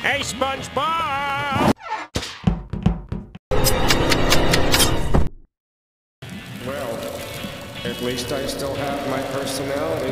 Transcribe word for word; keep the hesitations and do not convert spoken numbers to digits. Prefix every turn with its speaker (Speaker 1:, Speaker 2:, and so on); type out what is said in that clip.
Speaker 1: Hey, Spongebob!
Speaker 2: Well, at least I still have my personality.